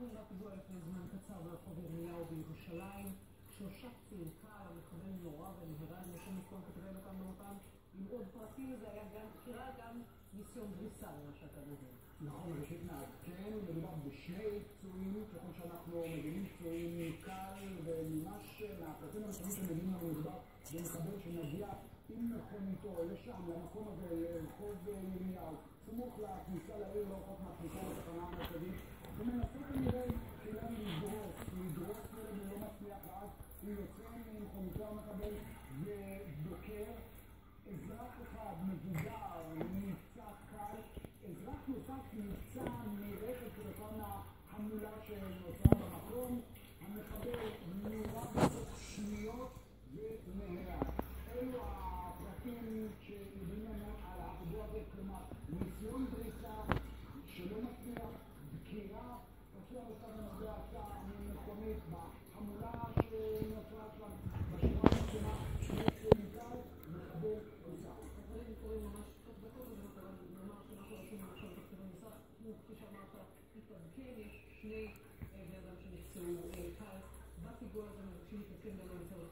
נראה פיגוע לפני זמן קצר ברחוב ירמיהו בירושלים. 3 פצועים קל, המחבל נורא ונהרג, נשום מקום כתבי אותם באותם. עם עוד פרטים זה היה גם דקירה, גם ניסיון דריסה למה שאתה מבין. נכון, ראשית מעדכן, מדובר בשני פצועים, ככל שאנחנו מבינים פצועים קל, וממש מהפרטים הראשונים שמבינים לנו מדובר במחבל שמגיע עם מכוניתו לשם, למקום הזה, לרחוב ירמיהו, סמוך לכניסה לעיר, לא רחוק מהכניסה לתחנה המרכזית, ומנסה כנראה כולם לדרוס ילד ולא מצליח, ואז הוא יוצא ממכוניתו המחבל ודוקר. אזרח אחד מבוגר, נפצע קל, אזרח נוסף נפצע מרכב כתוצאה מהחמולה שנוצרה במקום. המחבל נורה בתוך שניות ונהרג. אלו הפרטים שיודעים לנו על האירוע הזה, כלומר ניסיון דריסה שלא מצליח, דקירה, פצוע נוסף למרבה הצער ממכונית בחמולה שנוצרה שם בשורה הראשונה, שני פצועים קל, מחבל נוסף. הדברים קורים ממש תוך דקות, אבל נאמר שאנחנו עושים עכשיו תקציבי נוסף, כמו כפי שאמרת, התעדכן, יש 2 בני אדם שנפצעו קל. בפיגוע הזה מבקשים להתעדכן גם על מצב